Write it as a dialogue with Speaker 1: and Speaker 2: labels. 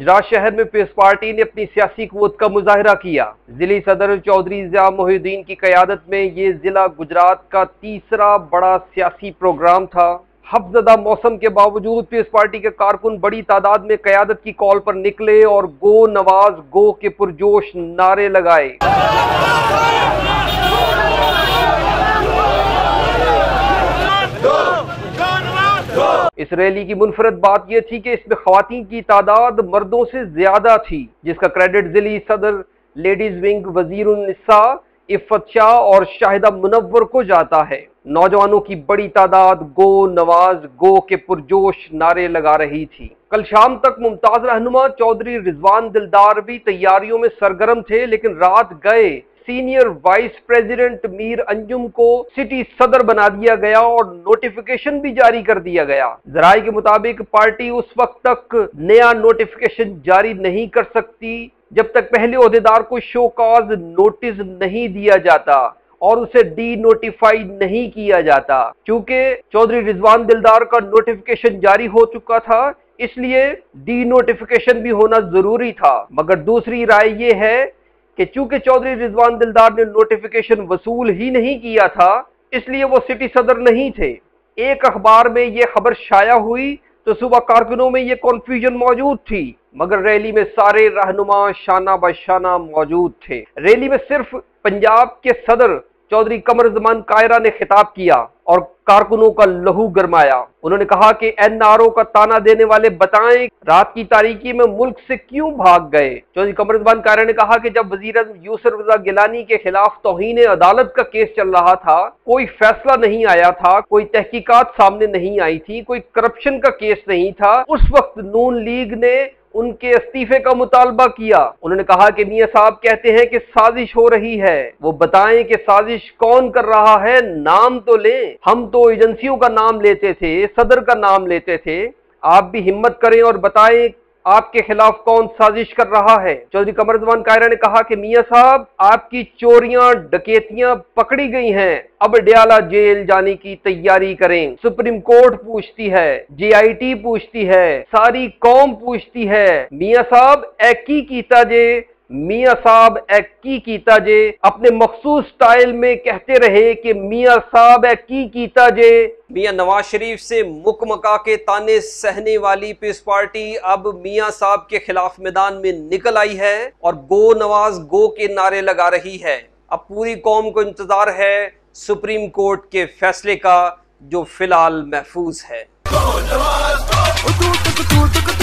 Speaker 1: गुजरात शहर में peoples party ने अपनी सियासी क़ुव्वत का मुजाहिरा किया। जिले सदर चौधरी ज़िया मोहिउद्दीन की क़यादत में ये जिला गुजरात का तीसरा बड़ा सियासी प्रोग्राम था। खौफज़दा मौसम के बावजूद पीपल्स पार्टी के कारकुन बड़ी तादाद में क़यादत की कॉल पर निकले और गो नवाज गो के पुरजोश नारे लगाए। इस रैली की मुनफरद बात यह थी कि इसमें ख़वातीन की तादाद मर्दों से ज्यादा थी, जिसका क्रेडिट जिली सदर लेडीज विंग वज़ीरुन्निसा इफ़्फ़त शाह और शाहिदा मुनव्वर को जाता है। नौजवानों की बड़ी तादाद गो नवाज गो के पुरजोश नारे लगा रही थी। कल शाम तक मुमताज रहनुमा चौधरी रिजवान दिलदार भी तैयारियों में सरगर्म थे, लेकिन रात गए senior vice president Mir Anjum को सिटी सदर बना दिया गया और नोटिफिकेशन भी जारी कर दिया गया। ज़राए के मुताबिक पार्टी उस वक्त तक नया नोटिफिकेशन जारी नहीं कर सकती जब तक पहले ओहदेदार को शो कॉज नोटिस नहीं दिया जाता और उसे डी नोटिफाई नहीं किया जाता। क्योंकि चौधरी रिजवान दिलदार का नोटिफिकेशन जारी हो चुका था, इसलिए डी नोटिफिकेशन भी होना जरूरी था। मगर दूसरी राय यह है कि चूंकि चौधरी रिजवान दिलदार ने नोटिफिकेशन वसूल ही नहीं किया था, इसलिए वो सिटी सदर नहीं थे। एक अखबार में ये खबर शाया हुई तो सुबह कारकुनों में ये कन्फ्यूजन मौजूद थी, मगर रैली में सारे रहनुमा शाना बशाना मौजूद थे। रैली में सिर्फ पंजाब के सदर चौधरी कमर ज़मान कायरा ने खिताब किया और कारकुनों का लहू गरमाया। उन्होंने कहा कि एनआरओ का ताना देने वाले बताएं रात की तारीकी में मुल्क से क्यों भाग गए। चौधरी कमर ज़मान कायरा ने कहा कि जब वज़ीर यूसुफ रज़ा गिलानी के खिलाफ तौहीन अदालत का केस चल रहा था, कोई फैसला नहीं आया था, कोई तहकीकात सामने नहीं आई थी, कोई करप्शन का केस नहीं था, उस वक्त नून लीग ने उनके इस्तीफे का मुतालबा किया। उन्होंने कहा कि मियां साहब कहते हैं कि साजिश हो रही है, वो बताएं कि साजिश कौन कर रहा है, नाम तो लें। हम तो एजेंसियों का नाम लेते थे, सदर का नाम लेते थे, आप भी हिम्मत करें और बताएं आपके खिलाफ कौन साजिश कर रहा है। चौधरी कमर ज़मान कायरा ने कहा कि मियां साहब आपकी चोरियां डकैतियां पकड़ी गई हैं, अब डयाला जेल जाने की तैयारी करें। सुप्रीम कोर्ट पूछती है, JIT पूछती है, सारी कौम पूछती है, मियां साहब एकी कीता जे, मियां साहब की कीता जे। अपने मखसूस स्टाइल में कहते रहे कि मियां साहब की कीता जे। मियां नवाज शरीफ से मुकमका के ताने सहने वाली पीपल्स पार्टी अब मियां साहब के खिलाफ मैदान में निकल आई है और गो नवाज गो के नारे लगा रही है। अब पूरी कौम को इंतजार है सुप्रीम कोर्ट के फैसले का, जो फिलहाल महफूज है।